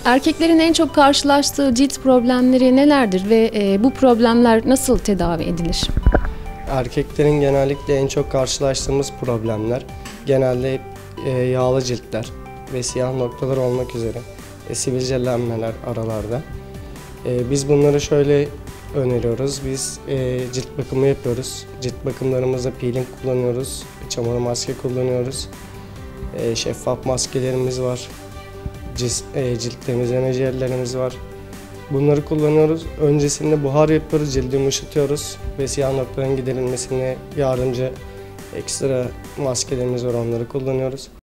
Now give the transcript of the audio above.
Erkeklerin en çok karşılaştığı cilt problemleri nelerdir ve bu problemler nasıl tedavi edilir? Erkeklerin genellikle en çok karşılaştığımız problemler genelde yağlı ciltler ve siyah noktalar olmak üzere sivilcelenmeler aralarda. Biz bunları şöyle öneriyoruz. Biz cilt bakımı yapıyoruz. Cilt bakımlarımızda peeling kullanıyoruz, çamur maske kullanıyoruz. Şeffaf maskelerimiz var. Cilt temizleme jellerimiz var. Bunları kullanıyoruz. Öncesinde buhar yapıyoruz, cildi yumuşatıyoruz ve siyah noktaların giderilmesine yardımcı ekstra maskelerimiz var, onları kullanıyoruz.